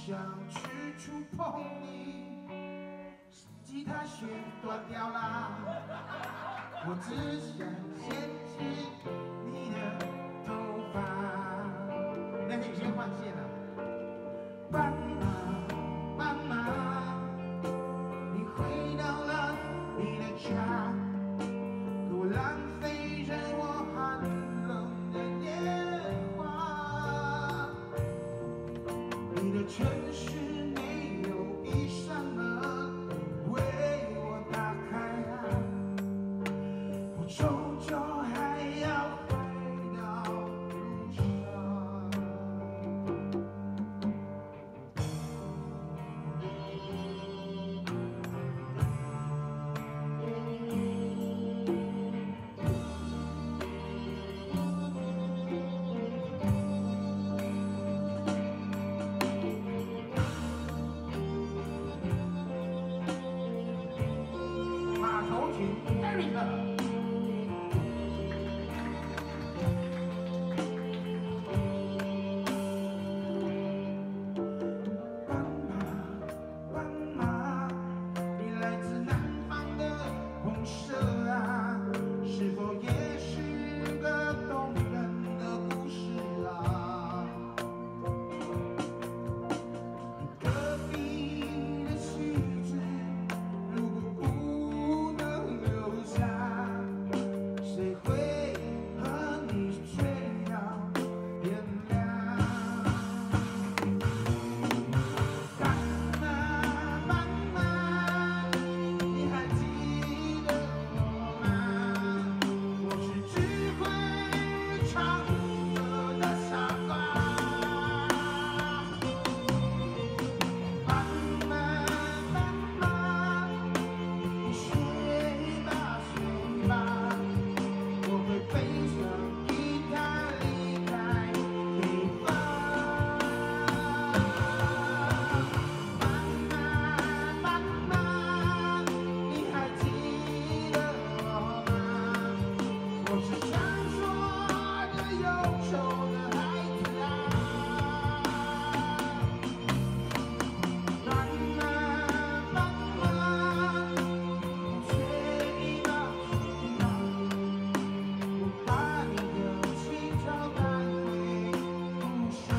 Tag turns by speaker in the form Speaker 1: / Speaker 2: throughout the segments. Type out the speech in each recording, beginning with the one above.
Speaker 1: 想去触碰你，吉他弦断掉啦，我只想牵起你的头发。那天先换线了。斑马，斑马，你回到了你的家，可我浪费着我寒冷的年华。你的城市没有一扇门为我打开啊，我终究还要回到路上。马头琴 Eric。是否也是个动人的故事啊？隔壁的妻子，如果不能留下，谁会和你睡到天亮？斑马，斑马，你还记得我吗？我是只会唱歌的傻瓜。斑马，斑马，你睡吧睡吧，我会背着吉他离开北方。斑马，斑马，你还记得我吗？我是传说的忧愁的孩子啊。斑马，斑马，睡吧睡吧，我把你的情操带回故乡。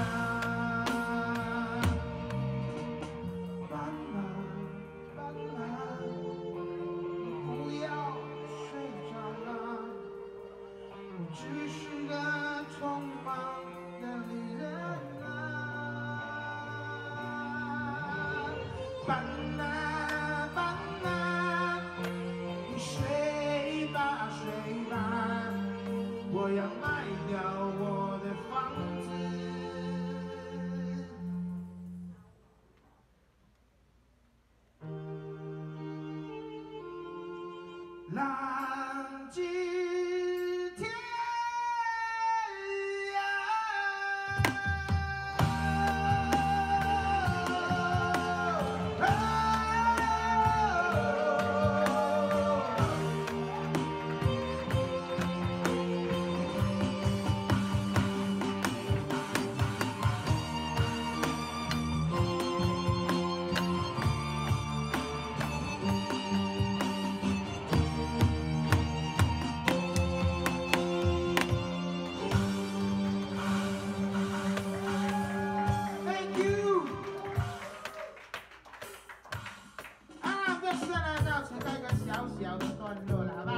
Speaker 1: 斑马，斑马，不要睡着了，我只是个匆忙的旅人啊。斑马，斑马，你睡吧睡吧，我要卖掉我的房子。浪迹天Thank you。这次呢，就要承担一个小小的段落了，好吧？